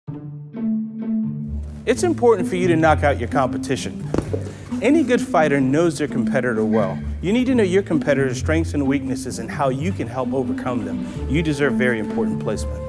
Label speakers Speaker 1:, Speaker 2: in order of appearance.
Speaker 1: It's important for you to knock out your competition. Any good fighter knows their competitor well. You need to know your competitor's strengths and weaknesses and how you can help overcome them. You deserve very important placement.